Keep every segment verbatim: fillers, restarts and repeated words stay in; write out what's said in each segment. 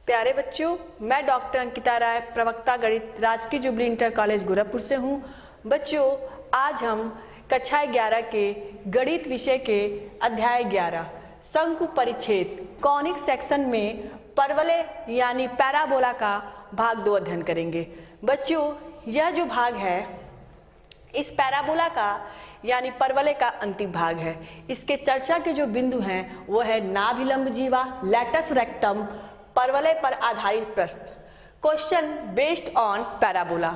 प्यारे बच्चों, मैं डॉक्टर अंकिता राय, प्रवक्ता गणित, राजकीय जुबली इंटर कॉलेज गोरखपुर से हूँ। बच्चों, आज हम कक्षा ग्यारह के गणित विषय के अध्याय ग्यारह शंकु परिच्छेद कॉनिक सेक्शन में परवलय यानी पैराबोला का भाग दो अध्ययन करेंगे। बच्चों, यह जो भाग है इस पैराबोला का यानी परवलय का अंतिम भाग है। इसके चर्चा के जो बिंदु हैं वो है नाभिलंब जीवा, लैटस रेक्टम, परवलय पर आधारित प्रश्न, क्वेश्चन बेस्ड ऑन पैराबोला।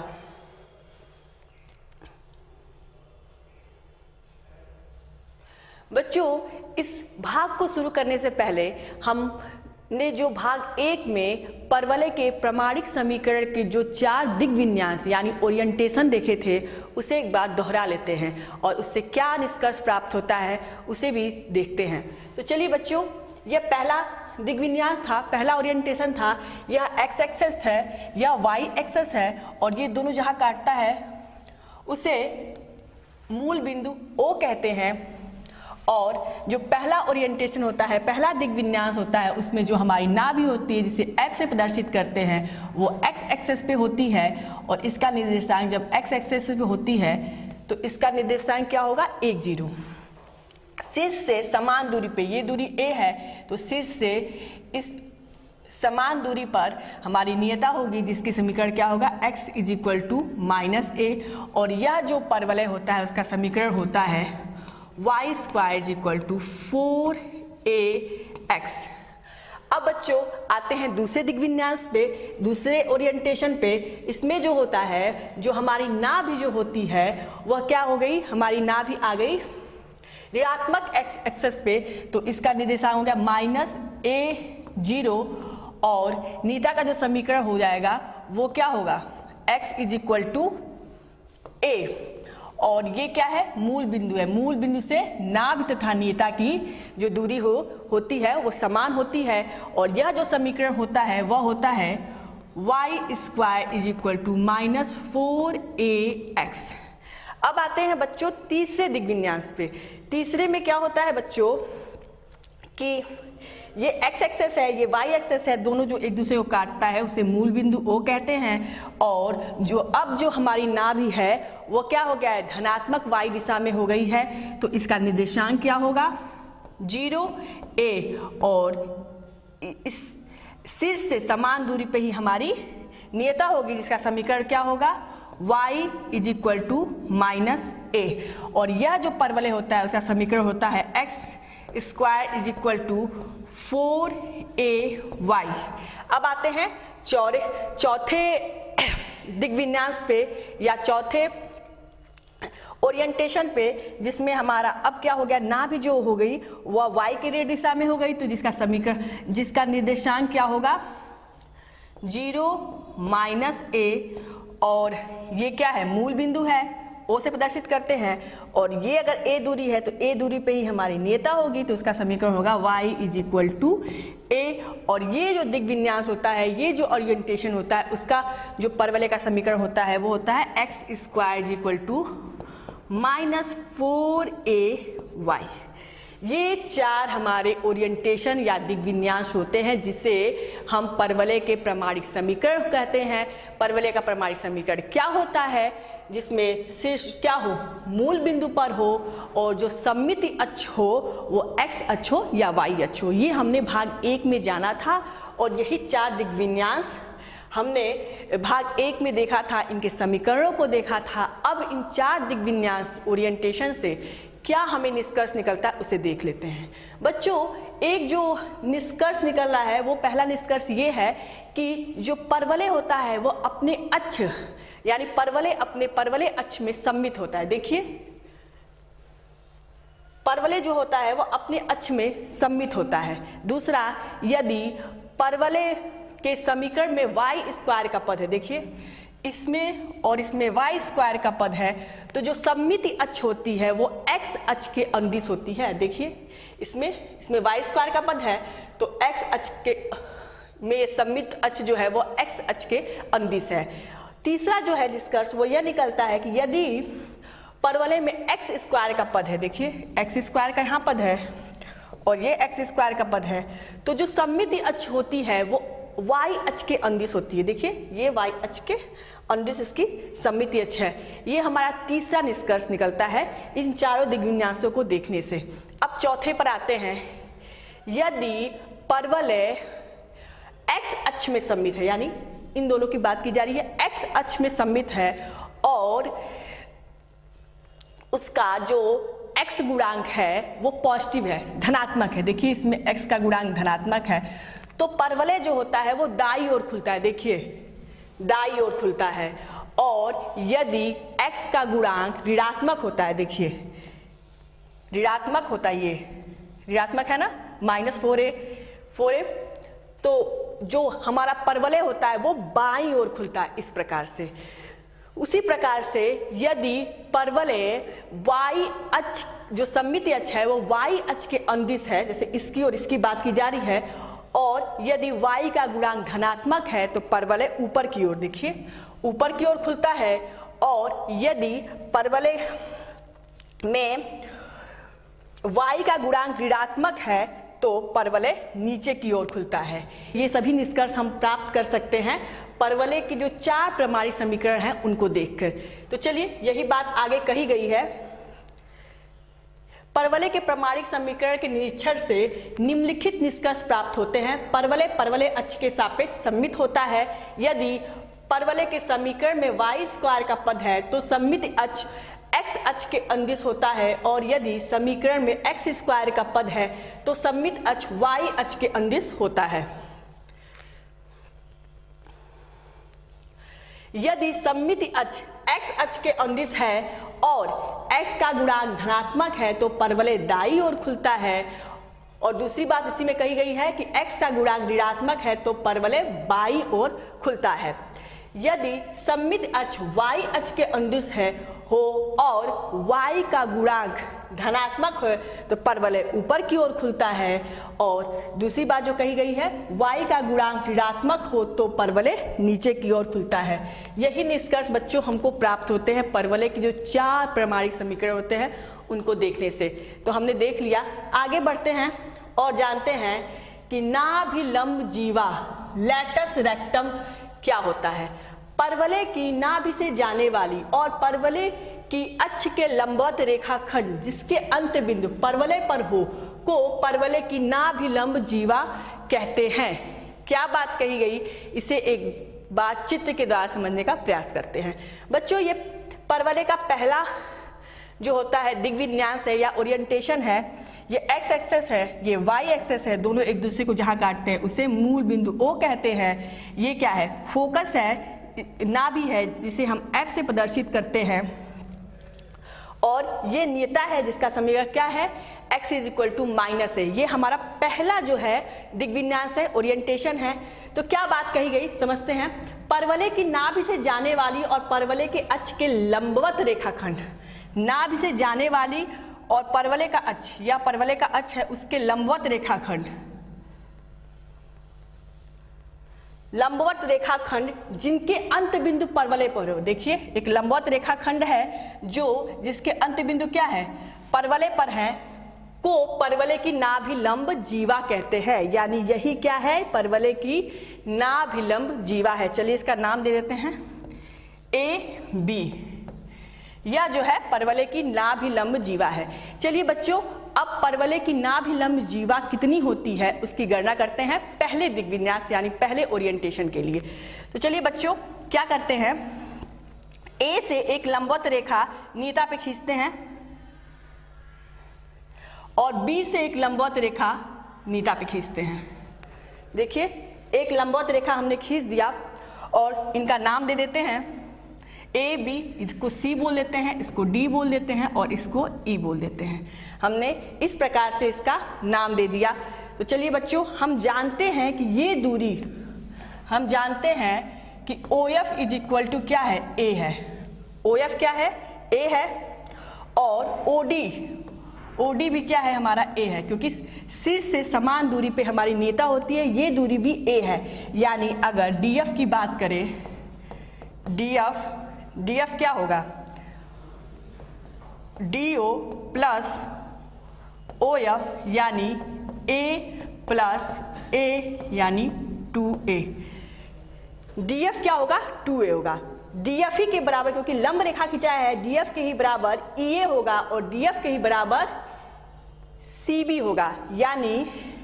बच्चों, इस भाग को शुरू करने से पहले हम ने जो भाग एक में परवलय के प्रमाणिक समीकरण के जो चार दिग्विन्यास यानी ओरिएंटेशन देखे थे उसे एक बार दोहरा लेते हैं और उससे क्या निष्कर्ष प्राप्त होता है उसे भी देखते हैं। तो चलिए बच्चों, यह पहला दिग्विन्यास था, पहला ओरिएंटेशन था। यह एक्स एक्सेस है, यह वाई एक्सेस है और ये दोनों जहाँ काटता है उसे मूल बिंदु ओ कहते हैं। और जो पहला ओरिएंटेशन होता है, पहला दिग्विन्यास होता है, उसमें जो हमारी नाभि होती है जिसे एफ से प्रदर्शित करते हैं वो एक्स एक्सेस पे होती है और इसका निर्देशांक जब एक्स एक्सेस पे होती है तो इसका निर्देशांक क्या होगा, एक जीरो। शीर्ष से समान दूरी पे, ये दूरी ए है तो शीर्ष से इस समान दूरी पर हमारी नियता होगी जिसकी समीकरण क्या होगा, x is equal to minus a. और यह जो परवलय होता है उसका समीकरण होता है y square is equal to four a x. अब बच्चों आते हैं दूसरे दिग्विन्यास पे, दूसरे ओरिएंटेशन पे। इसमें जो होता है, जो हमारी नाभि जो होती है वह क्या हो गई, हमारी नाभि आ गई ऋणात्मक एक्स एक्सेस पे, तो इसका निर्देशांक हो गया माइनस ए जीरो और नीता का जो समीकरण हो जाएगा वो क्या होगा, x is equal to a. और ये क्या है, मूल बिंदु है। मूल बिंदु से नाभि तथा नियता की जो दूरी हो होती है वो समान होती है और यह जो समीकरण होता है वह होता है y square is equal to minus four a x. अब आते हैं बच्चों तीसरे दिग्विन्यास पे। तीसरे में क्या होता है बच्चों कि ये x एक्सेस है, ये y एक्सेस है, दोनों जो एक दूसरे को काटता है उसे मूल बिंदु O कहते हैं। और जो अब जो हमारी नाभि है वो क्या हो गया है, धनात्मक y दिशा में हो गई है, तो इसका निर्देशांक क्या होगा, जीरो ए। और इस शीर्ष से समान दूरी पे ही हमारी नियता होगी जिसका समीकरण क्या होगा, y is equal to minus a. और यह जो परवलय होता है उसका समीकरण होता है x square is equal to four a y. अब आते हैं चौरे चौथे दिग्विन्यास पे या चौथे ओरिएंटेशन पे, जिसमें हमारा अब क्या हो गया, नाभि जो हो गई वह y के ऋण दिशा में हो गई, तो जिसका समीकरण जिसका निर्देशांक क्या होगा, जीरो माइनस ए। और ये क्या है, मूल बिंदु है, ओ से प्रदर्शित करते हैं। और ये अगर ए दूरी है तो ए दूरी पे ही हमारी नियता होगी, तो उसका समीकरण होगा y is equal to a. और ये जो दिग्विन्यास होता है, ये जो ओरिएंटेशन होता है, उसका जो परवलय का समीकरण होता है वो होता है x square is equal to minus four a y. ये चार हमारे ओरिएंटेशन या दिग्विन्यास होते हैं जिसे हम परवलय के प्रमाणिक समीकरण कहते हैं। परवलय का प्रमाणिक समीकरण क्या होता है, जिसमें शीर्ष क्या हो, मूल बिंदु पर हो और जो सममिति अक्ष हो वो x अक्ष हो या y अक्ष हो। ये हमने भाग एक में जाना था और यही चार दिग्विन्यास हमने भाग एक में देखा था, इनके समीकरणों को देखा था। अब इन चार दिग्विन्यास ओरिएंटेशन से क्या हमें निष्कर्ष निकलता है उसे देख लेते हैं। बच्चों, एक जो निष्कर्ष निकल रहा है वो पहला निष्कर्ष ये है कि जो परवलय होता है वो अपने अक्ष यानी परवलय अपने परवलय अक्ष में सम्मित होता है। देखिए, परवलय जो होता है वो अपने अक्ष में सम्मित होता है। दूसरा, यदि परवलय के समीकरण में y स्क्वायर का पद है, देखिए इसमें और इसमें y स्क्वायर का पद है, तो जो सममिति अक्ष होती है वो x अक्ष के अनुदिश होती है। देखिए इसमें इसमें y स्क्वायर का पद है तो x अक्ष के में सममित अक्ष जो है वो x अक्ष के अनुदिश है। तीसरा जो है निष्कर्ष वो यह निकलता है कि यदि परवलय में x स्क्वायर का पद है, देखिए x स्क्वायर का यहाँ पद है और ये एक्स स्क्वायर का पद है, तो जो सममिति अक्ष होती है वो वाई अक्ष के अंदिश होती है। देखिए ये वाई अक्ष के अंदिश इसकी सममितीय अक्ष है। ये हमारा तीसरा निष्कर्ष निकलता है इन चारों दिग्विन्यासों को देखने से। अब चौथे पर आते हैं। यदि परवलय एक्स अक्ष में सममित है, यानी इन दोनों की बात की जा रही है, एक्स अक्ष में सममित है और उसका जो x गुणांक है वो पॉजिटिव है, धनात्मक है। देखिए इसमें x का गुणांक धनात्मक है, तो परवलय जो होता है वो दाईं ओर खुलता है। देखिए दाईं ओर खुलता है। और यदि x का गुणांक ऋणात्मक होता है, देखिए ऋणात्मक होता है, ये ऋणात्मक है ना, minus four a four a तो जो हमारा परवलय होता है वो बाईं ओर खुलता है इस प्रकार से। उसी प्रकार से यदि परवलय y अक्ष जो सममितीय अक्ष है वो y अक्ष के अंदिश है, जैसे इसकी और इसकी बात की जा रही है, और यदि y का गुणांक धनात्मक है तो परवलय ऊपर की ओर, देखिए ऊपर की ओर खुलता है। और यदि परवलय में y का गुणांक ऋणात्मक है तो परवलय नीचे की ओर खुलता है। ये सभी निष्कर्ष हम प्राप्त कर सकते हैं परवलय के जो चार प्रमाणिक समीकरण हैं उनको देखकर। तो चलिए यही बात आगे कही गई है। परवलय के प्रमाणिक समीकरण के निरीक्षण से निम्नलिखित निष्कर्ष प्राप्त होते हैं। परवलय परवलय अक्ष के सापेक्ष सममित होता है। यदि परवलय के समीकरण में y स्क्वायर का पद है तो सममित अक्ष x अक्ष के अंदिश होता है, और यदि समीकरण में x स्क्वायर का पद है तो सममित अक्ष y अक्ष के अंदिश होता है। यदि सममिति अक्ष x अक्ष के अंदिश है और x का गुणांक धनात्मक है तो परवलय दाईं ओर खुलता है। और दूसरी बात इसी में कही गई है कि x का गुणांक ऋणात्मक है तो परवलय बाईं ओर खुलता है। यदि सममित अक्ष y अक्ष के अंदिश है हो और y का गुणांक धनात्मक हो तो परवलय ऊपर की ओर खुलता है। और दूसरी बात जो कही गई है, y का गुणांक ऋणात्मक हो तो परवलय नीचे की ओर खुलता है। यही निष्कर्ष बच्चों हमको प्राप्त होते हैं परवलय के जो चार प्रमाणिक समीकरण होते हैं उनको देखने से। तो हमने देख लिया, आगे बढ़ते हैं और जानते हैं कि नाभिलंब जीवा लैटस रेक्टम क्या होता है। परवलय की नाभि से जाने वाली और परवलय की अक्ष के लंबवत रेखाखंड जिसके अंत बिंदु परवलय पर हो को परवलय की नाभिलंब जीवा कहते हैं। क्या बात कही गई, इसे एक बार चित्र के द्वारा समझने का प्रयास करते हैं। बच्चों ये परवलय का पहला जो होता है दिग्विन्यास है या ओरिएंटेशन है, ये एक्स एक्सेस है, ये वाई एक्सेस है, दोनों एक दूसरे को जहां काटते हैं उसे मूल बिंदु ओ कहते हैं। ये क्या है, फोकस है, नाभि है जिसे हम एफ से प्रदर्शित करते हैं। और ये नियता है जिसका समीकरण क्या है, x is equal to minus है। ये हमारा पहला जो है दिग्विन्यास है, ओरिएंटेशन है। तो क्या बात कही गई समझते हैं। परवलय की नाभि से जाने वाली और परवलय के अक्ष के लंबवत रेखाखंड, नाभि से जाने वाली और परवलय का अक्ष या परवलय का अक्ष है उसके लंबवत रेखाखंड, लंबवत रेखाखंड जिनके अंत बिंदु परवलय पर हो। देखिए एक लंबवत रेखाखंड है जो जिसके अंत बिंदु क्या है, परवलय पर है, को परवलय की नाभिलंब जीवा कहते हैं। यानी यही क्या है, परवलय की नाभिलंब जीवा है। चलिए इसका नाम दे देते हैं ए बी। यह जो है परवलय की नाभिलंब जीवा है। चलिए बच्चों अब परवलय की नाभिलंब जीवा कितनी होती है उसकी गणना करते हैं पहले दिग्विन्यास यानी पहले ओरिएंटेशन के लिए। तो चलिए बच्चों क्या करते हैं, ए से एक लंबवत रेखा नीता पे खींचते हैं और बी से एक लंबवत रेखा नीता पे खींचते हैं। देखिए एक लंबवत रेखा हमने खींच दिया और इनका नाम दे देते हैं ए बी, इसको सी बोल देते हैं, इसको डी बोल देते हैं और इसको ई बोल देते हैं। हमने इस प्रकार से इसका नाम दे दिया। तो चलिए बच्चों हम जानते हैं कि ये दूरी, हम जानते हैं कि O F is equal to क्या है, ए है। ओ एफ क्या है, ए है। और ओ डी, ओ डी भी क्या है हमारा, ए है, क्योंकि शीर्ष से समान दूरी पे हमारी नेता होती है, ये दूरी भी ए है। यानी अगर डी एफ की बात करें, डी एफ डी एफ क्या होगा, D O plus O F यानी ए प्लस ए यानी टू ए। डी एफ क्या होगा, टू ए होगा। डी एफ ही के बराबर, क्योंकि लंब रेखा खिंचा है, डी एफ के ही बराबर ई ए होगा और डी एफ के ही बराबर सी बी होगा। यानी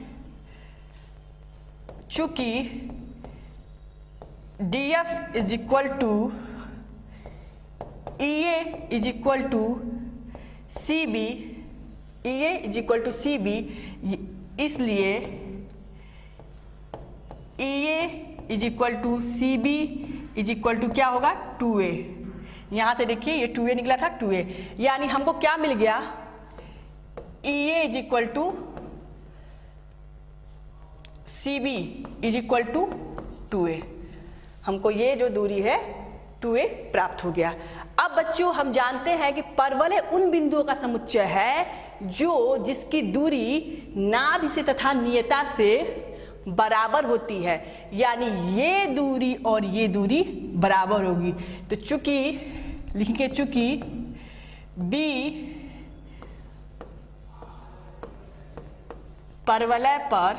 चूंकि D F is equal to E A is equal to C B, E A is equal to C B, इसलिए E A is equal to C B is equal to क्या होगा, to ए। यहां से देखिए ये टू ए निकला था, to a, यानी हमको क्या मिल गया, E A is equal to C B is equal to two a. हमको ये जो दूरी है टू ए प्राप्त हो गया। अब बच्चों हम जानते हैं कि परवलय उन बिंदुओं का समुच्चय है जो जिसकी दूरी नाभि से तथा नियता से बराबर होती है, यानी ये दूरी और ये दूरी बराबर होगी। तो चूंकि लिखेंगे चूंकि बी परवलय पर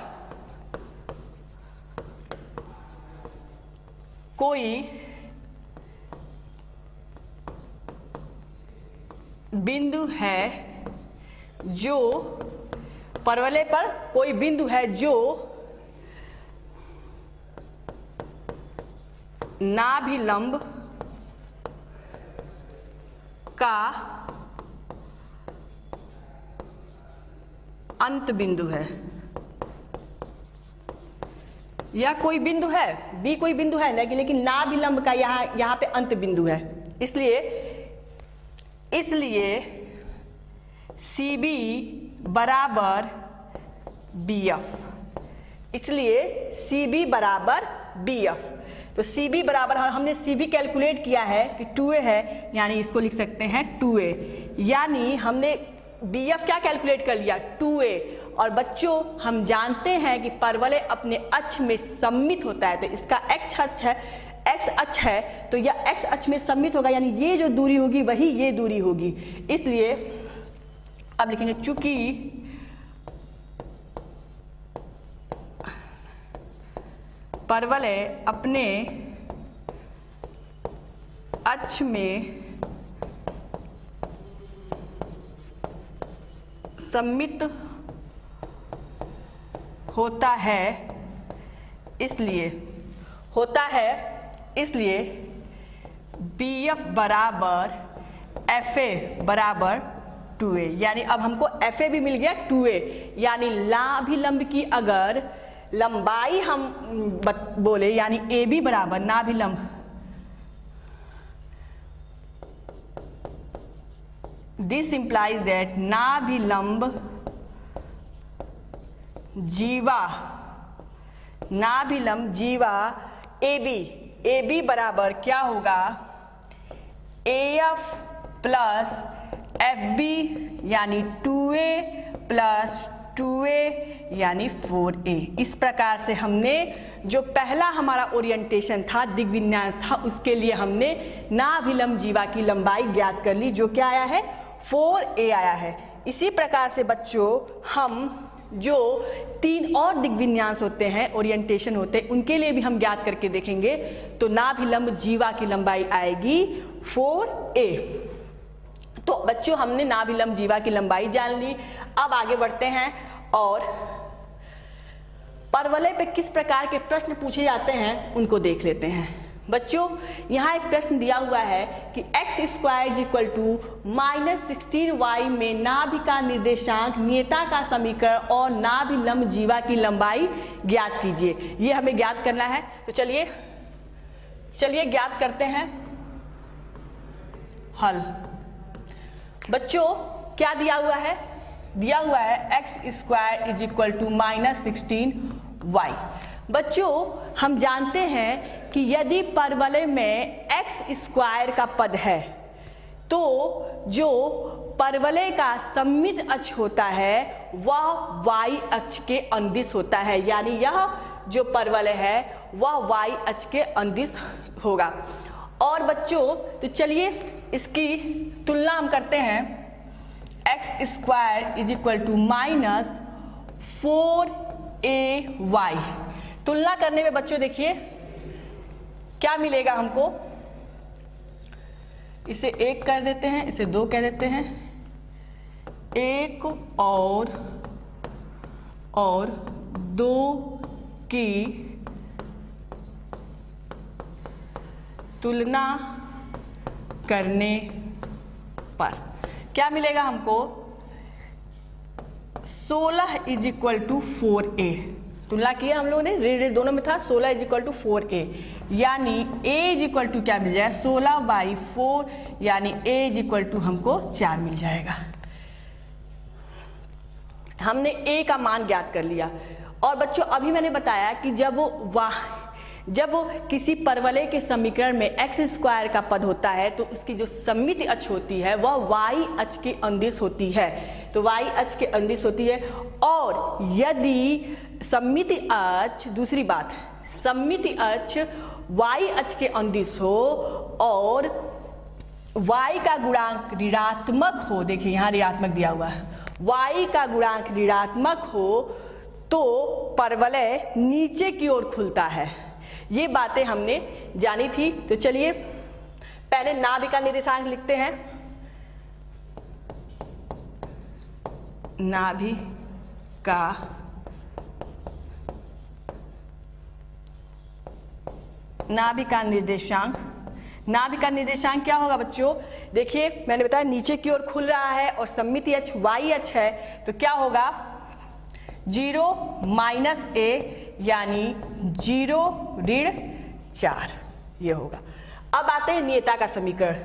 कोई बिंदु है जो परवलय पर कोई बिंदु है जो नाभिलंब का अंत बिंदु है, या कोई बिंदु है, बी कोई बिंदु है लेकिन लेकिन नाभिलंब का यहाँ यहाँ पे अंत बिंदु है, इसलिए इसलिए सी बी बराबर बी एफ, इसलिए सी बी बराबर बी एफ। तो सी बी बराबर हमने सी बी कैलकुलेट किया है कि टू ए है, यानी इसको लिख सकते हैं टू ए, यानी हमने बी एफ क्या कैलकुलेट कर लिया, टू ए। और बच्चों हम जानते हैं कि परवलय अपने अक्ष में सममित होता है, तो इसका एक्स अक्ष है, एक्स अक्ष है तो यह एक्स अक्ष में सममित होगा, यानी ये जो दूरी होगी वही ये दूरी होगी। इसलिए अब लिखेंगे चूंकि परवलय अपने अक्ष में सममित होता है, इसलिए होता है इसलिए बी एफ बराबर एफ ए बराबर टू ए, यानी अब हमको एफ ए भी मिल गया टू ए, यानी नाभिलंब की अगर लंबाई हम बोले यानी ए बी बराबर नाभिलंब, दिस इंप्लाइज दैट नाभिलंब जीवा नाभिलंब जीवा ए बी, ए बी बराबर क्या होगा, A F plus F B यानी two a plus two a यानी फोर ए। इस प्रकार से हमने जो पहला हमारा ओरिएंटेशन था, दिग्विन्यास था, उसके लिए हमने नाभिलंब जीवा की लंबाई ज्ञात कर ली, जो क्या आया है, फोर ए आया है। इसी प्रकार से बच्चों हम जो तीन और दिग्विन्यास होते हैं, ओरिएंटेशन होते हैं, उनके लिए भी हम ज्ञात करके देखेंगे। तो नाभिलंब जीवा की लंबाई आएगी फोर ए। तो बच्चों हमने नाभिलंब जीवा की लंबाई जान ली। अब आगे बढ़ते हैं और परवलय पे किस प्रकार के प्रश्न पूछे जाते हैं उनको देख लेते हैं। बच्चों यहाँ एक प्रश्न दिया हुआ है कि x square equal to minus sixteen y में नाभि का निर्देशांक, नियता का समीकरण और नाभिलंब जीवा की लंबाई ज्ञात कीजिए। ये हमें ज्ञात करना है, तो चलिए चलिए ज्ञात करते हैं। हल बच्चों क्या दिया हुआ है, दिया हुआ है x square is equal to minus sixteen y. बच्चों हम जानते हैं कि यदि परवलय में एक्स स्क्वायर का पद है तो जो परवलय का सममित अक्ष होता है वह वाई अक्ष के अनुदिश होता है, यानी यह जो परवलय है वह वाई अक्ष के अनुदिश होगा। और बच्चों तो चलिए इसकी तुलना हम करते हैं, x square is equal to minus four a y. तुलना करने में बच्चों देखिए क्या मिलेगा हमको, इसे एक कर देते हैं, इसे दो कह देते हैं, एक और और दो की तुलना करने पर क्या मिलेगा हमको, सोलह is equal to four a. तुलना किया हम लोगों ने, रे रे दोनों में था, सोलह is equal to four a, यानी a इज इक्वल टू क्या मिल जाएगा, सोलह बाई फोर, यानी a इज इक्वल टू हमको चार मिल जाएगा। हमने a का मान ज्ञात कर लिया। और बच्चों अभी मैंने बताया कि जब वाह जब किसी परवलय के समीकरण में एक्स स्क्वायर का पद होता है तो उसकी जो सममिति अक्ष होती है वह वाई अक्ष के अंदिश होती है, तो वाई अक्ष के अंदिश होती है। और यदि सममिति अक्ष, दूसरी बात, सममिति अक्ष वाई अक्ष के अंदिश हो और y का गुणांक ऋणात्मक हो, देखिए यहाँ ऋणात्मक दिया हुआ है, y का गुणांक ऋणात्मक हो तो परवलय नीचे की ओर खुलता है। ये बातें हमने जानी थी। तो चलिए पहले नाभि का निर्देशांक लिखते हैं। नाभि का नाभि का निर्देशांक, नाभि का निर्देशांक क्या होगा बच्चों, देखिए मैंने बताया नीचे की ओर खुल रहा है और सममिति अक्ष वाई अक्ष है, तो क्या होगा, जीरो माइनस ए यानी जीरो ऋण चार, ये होगा। अब आते हैं नियता का समीकरण।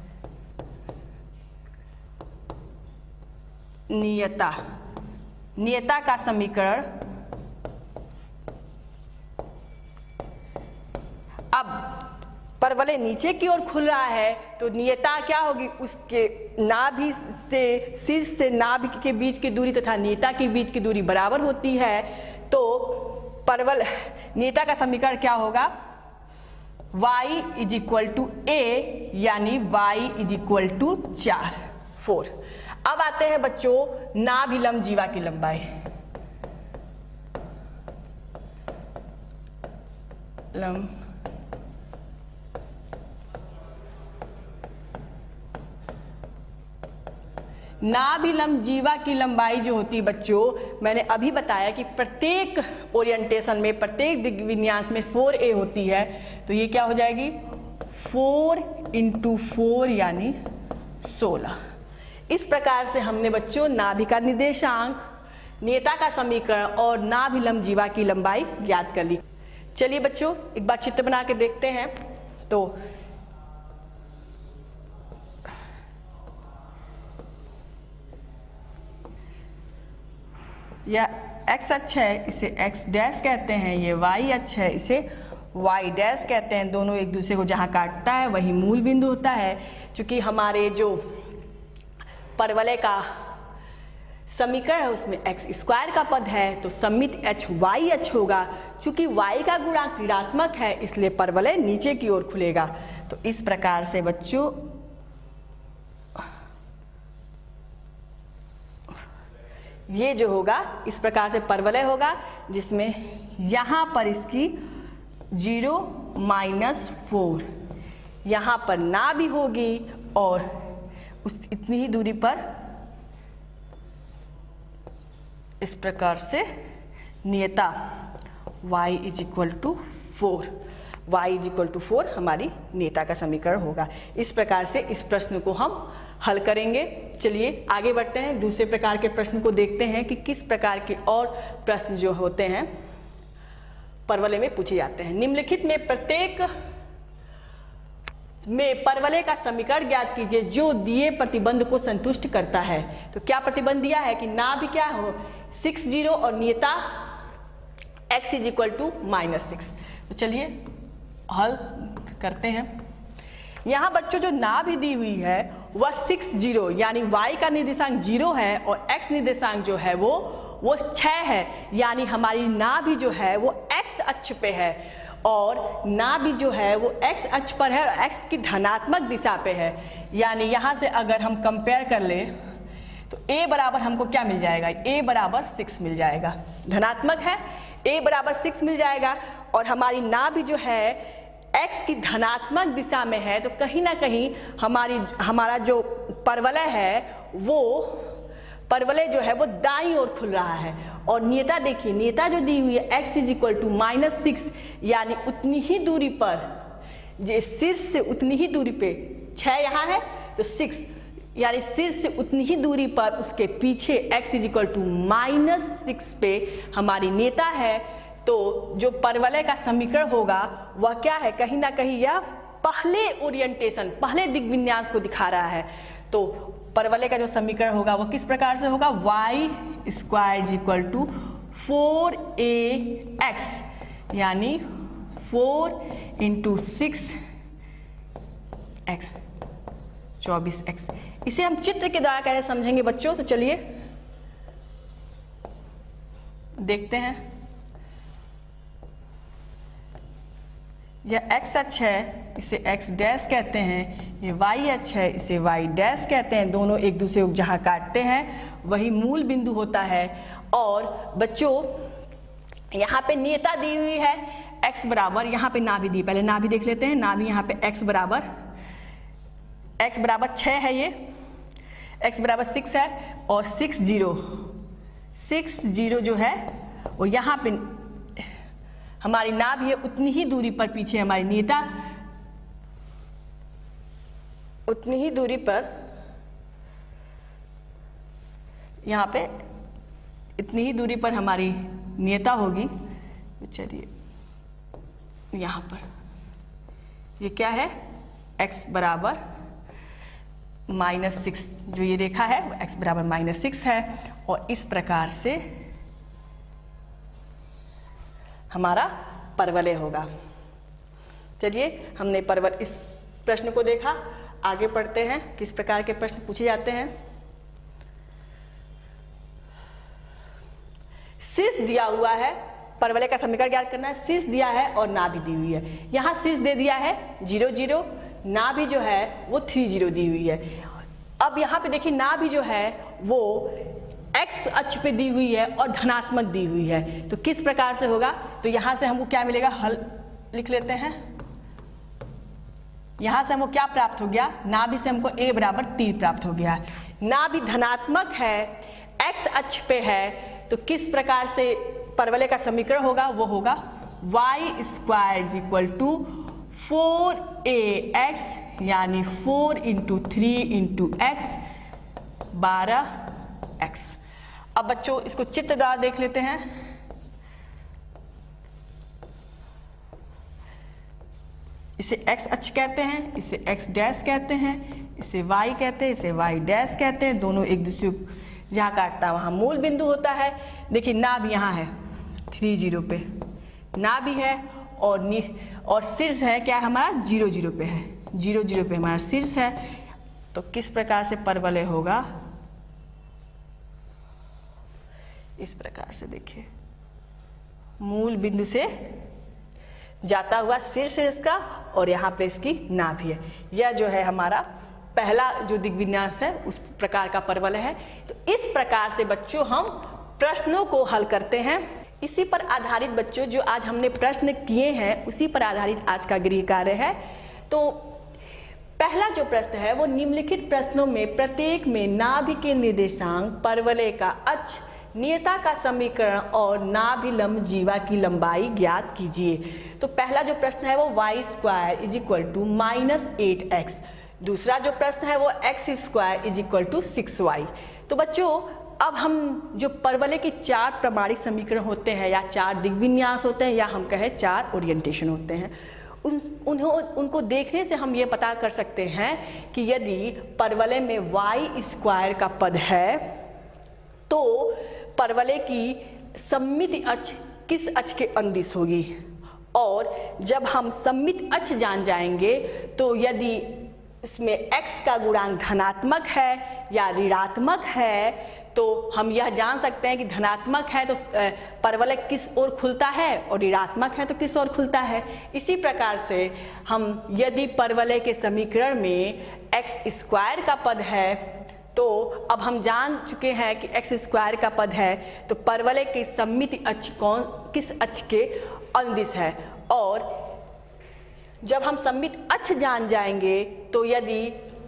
नियता नियता का समीकरण, अब परवलय नीचे की ओर खुल रहा है तो नियता क्या होगी, उसके नाभि से शीर्ष से नाभि के बीच की दूरी तथा नियता के बीच की दूरी बराबर होती है। तो परवल नियता का समीकरण क्या होगा, y is equal to a यानी y इज इक्वल टू चार, फोर। अब आते हैं बच्चों नाभिलंब जीवा की लंबाई। लंब नाभिलंब जीवा की लंबाई जो होती है बच्चों, मैंने अभी बताया कि प्रत्येक ओरिएंटेशन में, प्रत्येक दिग् विन्यास में फोर ए होती है, तो ये क्या हो जाएगी, फोर इंटू फोर यानी सोलह। इस प्रकार से हमने बच्चों नाभि का निर्देशांक, नियता का समीकरण और नाभिलंब जीवा की लंबाई ज्ञात कर ली। चलिए बच्चों एक बार चित्र बना के देखते हैं। तो यह x अक्ष है, इसे x डैश कहते हैं, ये y अक्ष है, इसे y डैश कहते हैं। दोनों एक दूसरे को जहाँ काटता है वही मूल बिंदु होता है। चूंकि हमारे जो परवलय का समीकरण है उसमें x स्क्वायर का पद है तो सममिति अक्ष y अक्ष होगा। चूंकि y का गुणांक ऋणात्मक है इसलिए परवलय नीचे की ओर खुलेगा। तो इस प्रकार से बच्चों ये जो होगा, इस प्रकार से परवलय होगा जिसमें यहाँ पर इसकी जीरो माइनस फोर, यहाँ पर ना भी होगी और उस इतनी ही दूरी पर इस प्रकार से नियता y is equal to four, y is equal to four हमारी नियता का समीकरण होगा। इस प्रकार से इस प्रश्न को हम हल करेंगे। चलिए आगे बढ़ते हैं, दूसरे प्रकार के प्रश्न को देखते हैं कि किस प्रकार के और प्रश्न जो होते हैं परवलय में पूछे जाते हैं। निम्नलिखित में प्रत्येक में परवलय का समीकरण ज्ञात कीजिए जो दिए प्रतिबंध को संतुष्ट करता है। तो क्या प्रतिबंध दिया है कि नाभि क्या हो, सिक्स जीरो और नियता x is equal to minus six. तो चलिए हल करते हैं। यहाँ बच्चों जो नाभि दी हुई है वह सिक्स जीरो यानी y का निर्देशांक जीरो है और x निर्देशांक जो है वो वो छः है, यानी हमारी नाभि जो है वो x अक्ष पे है और नाभि जो है वो x अक्ष पर है और x की धनात्मक दिशा पे है। यानी यहाँ से अगर हम कंपेयर कर ले तो a बराबर हमको क्या मिल जाएगा, a बराबर सिक्स मिल जाएगा, धनात्मक है a बराबर सिक्स मिल जाएगा। और हमारी नाभि जो है x की धनात्मक दिशा में है, तो कहीं ना कहीं हमारी हमारा जो परवलय है वो परवलय जो है वो दाईं ओर खुल रहा है। और नियता देखिए, नियता जो दी हुई है x is equal to minus six, यानी उतनी ही दूरी पर, जो शीर्ष से उतनी ही दूरी पे, छः यहाँ है तो सिक्स, यानी शीर्ष से उतनी ही दूरी पर उसके पीछे x is equal to minus six पे हमारी नेता है। तो जो परवलय का समीकरण होगा वह क्या है, कहीं ना कहीं यह पहले ओरिएंटेशन, पहले दिग्विन्यास को दिखा रहा है। तो परवलय का जो समीकरण होगा वो किस प्रकार से होगा, y square is equal to four a x, यानी फोर इंटू सिक्स एक्स, चौबीस एक्स। इसे हम चित्र के द्वारा कैसे समझेंगे बच्चों, तो चलिए देखते हैं। यह x अक्ष है, इसे x डैश कहते हैं, ये y अक्ष है, इसे y डैश कहते हैं। दोनों एक दूसरे को जहाँ काटते हैं वही मूल बिंदु होता है। और बच्चों यहाँ पे नियता दी हुई है x बराबर, यहाँ पे नाभि दी, पहले नाभि देख लेते हैं। नाभि यहाँ पे x बराबर x बराबर छः है, ये x बराबर सिक्स है, और सिक्स जीरो सिक्स जीरो जो है वो यहाँ पे हमारी नाभि है, उतनी ही दूरी पर पीछे हमारी नियता, उतनी ही दूरी पर यहाँ पे इतनी ही दूरी पर हमारी नियता होगी। चलिए यहाँ पर ये क्या है, x बराबर माइनस सिक्स, जो ये रेखा है वो x बराबर माइनस सिक्स है। और इस प्रकार से हमारा परवलय होगा। चलिए हमने परवल इस प्रश्न को देखा, आगे पढ़ते हैं किस प्रकार के प्रश्न पूछे जाते हैं। शीर्ष दिया हुआ है, परवलय का समीकरण ज्ञात करना है। शीर्ष दिया है और नाभि दी हुई है। यहाँ शीर्ष दे दिया है जीरो जीरो, नाभि जो है वो थ्री जीरो दी हुई है। अब यहाँ पे देखिए नाभि जो है वो x अक्ष पे दी हुई है और धनात्मक दी हुई है, तो किस प्रकार से होगा, तो यहाँ से हमको क्या मिलेगा, हल लिख लेते हैं। यहाँ से हमको क्या प्राप्त हो गया, नाभि से हमको a बराबर तीन प्राप्त हो गया। नाभि धनात्मक है, x अक्ष पे है, तो किस प्रकार से परवलय का समीकरण होगा, वो होगा y square is equal to four a x, यानी four into three into x, बारह एक्स। अब बच्चों इसको चित्र द्वारा देख लेते हैं। इसे x अक्ष कहते हैं, इसे x डैश कहते हैं, इसे y कहते हैं, इसे y डैश कहते हैं। दोनों एक दूसरे को जहाँ काटता है वहाँ मूल बिंदु होता है। देखिए नाभि यहाँ है थ्री जीरो पे, नाभि है और नी और शीर्ष है क्या, हमारा जीरो जीरो पे है, जीरो जीरो पे हमारा शीर्ष है। तो किस प्रकार से परवलय होगा, इस प्रकार से देखिए, मूल बिंदु से जाता हुआ शीर्ष है इसका, और यहाँ पे इसकी नाभि है। यह जो है हमारा पहला जो दिग्विन्यास है उस प्रकार का परवलय है। तो इस प्रकार से बच्चों हम प्रश्नों को हल करते हैं। इसी पर आधारित बच्चों जो आज हमने प्रश्न किए हैं उसी पर आधारित आज का गृह कार्य है। तो पहला जो प्रश्न है वो निम्नलिखित प्रश्नों में प्रत्येक में नाभि के निर्देशांक, परवलय का अक्ष, नियता का समीकरण और नाभिलंब जीवा की लंबाई ज्ञात कीजिए। तो पहला जो प्रश्न है वो y square is equal to minus eight x, दूसरा जो प्रश्न है वो x square is equal to six y. तो बच्चों अब हम जो परवलय के चार प्रमाणिक समीकरण होते हैं या चार दिग्विन्यास होते हैं या हम कहें चार ओरिएंटेशन होते हैं, उन उन्हों उनको देखने से हम ये पता कर सकते हैं कि यदि परवलय में वाई स्क्वायर का पद है तो परवलय की सममित अक्ष किस अक्ष के अनुदिश होगी। और जब हम सममित अक्ष जान जाएंगे तो यदि इसमें x का गुणांक धनात्मक है या ऋणात्मक है तो हम यह जान सकते हैं कि धनात्मक है तो परवलय किस ओर खुलता है और ऋणात्मक है तो किस ओर खुलता है। इसी प्रकार से हम यदि परवलय के समीकरण में x स्क्वायर का पद है तो अब हम जान चुके हैं कि एक्स स्क्वायर का पद है, तो परवलय की सममिति अक्ष कौन किस अक्ष के अनुदिश है। और जब हम सममित अक्ष जान जाएंगे तो यदि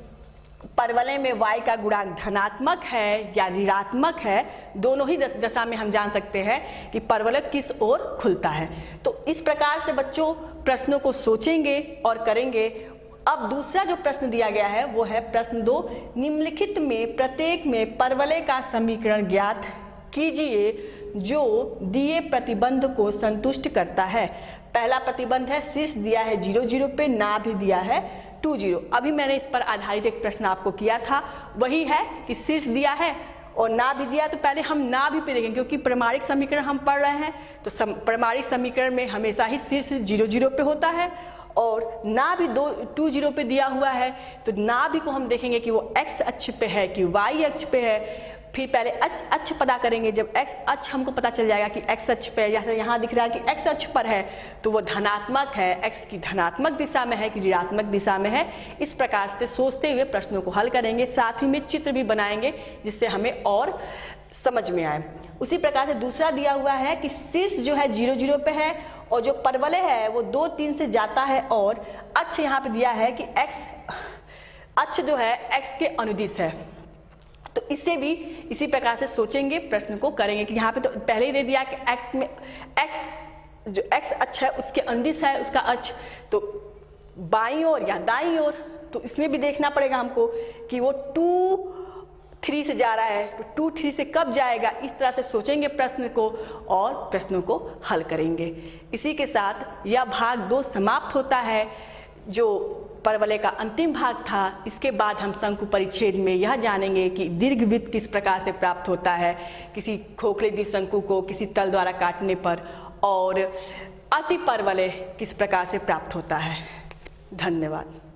परवलय में y का गुणांक धनात्मक है या ऋणात्मक है, दोनों ही दशा में हम जान सकते हैं कि परवलय किस ओर खुलता है। तो इस प्रकार से बच्चों प्रश्नों को सोचेंगे और करेंगे। अब दूसरा जो प्रश्न दिया गया है वो है प्रश्न दो, निम्नलिखित में प्रत्येक में परवलय का समीकरण ज्ञात कीजिए जो दिए प्रतिबंध को संतुष्ट करता है। पहला प्रतिबंध है शीर्ष दिया है जीरो जीरो पे, ना भी दिया है टू जीरो। अभी मैंने इस पर आधारित एक प्रश्न आपको किया था, वही है कि शीर्ष दिया है और ना भी दिया, तो पहले हम ना भी पे देखेंगे क्योंकि प्रमाणिक समीकरण हम पढ़ रहे हैं। तो सम, प्रमाणिक समीकरण में हमेशा ही शीर्ष जीरो जीरो पे होता है और ना भी दो टू जीरो पे दिया हुआ है। तो ना भी को हम देखेंगे कि वो एक्स अक्ष पे है कि वाई अक्ष पे है। फिर पहले अक्ष अक्ष पता करेंगे। जब एक्स अक्ष हमको पता चल जाएगा कि एक्स अक्ष पे, जैसे यहाँ दिख रहा है कि एक्स अक्ष पर है, तो वो धनात्मक है, एक्स की धनात्मक दिशा में है कि ऋणात्मक दिशा में है। इस प्रकार से सोचते हुए प्रश्नों को हल करेंगे, साथ ही में चित्र भी बनाएंगे जिससे हमें और समझ में आए। उसी प्रकार से दूसरा दिया हुआ है कि शीर्ष जो है जीरो जीरो पे है और जो परवलय है वो दो तीन से जाता है और अक्ष यहाँ पे दिया है कि एक्स अक्ष जो है एक्स के अनुदिश है। तो इससे भी इसी प्रकार से सोचेंगे, प्रश्न को करेंगे कि यहाँ पे तो पहले ही दे दिया कि एक्स में एक्स जो एक्स अक्ष है उसके अनुदिश है उसका अक्ष, तो बाईं ओर या दाईं ओर। तो इसमें भी देखना पड़ेगा हमको कि वो टू थ्री से जा रहा है, तो टू थ्री से कब जाएगा। इस तरह से सोचेंगे प्रश्न को और प्रश्नों को हल करेंगे। इसी के साथ यह भाग दो समाप्त होता है, जो परवलय का अंतिम भाग था। इसके बाद हम शंकु परिच्छेद में यह जानेंगे कि दीर्घवृत्त किस प्रकार से प्राप्त होता है किसी खोखले द्विशंकु को किसी तल द्वारा काटने पर, और अति परवलय किस प्रकार से प्राप्त होता है। धन्यवाद।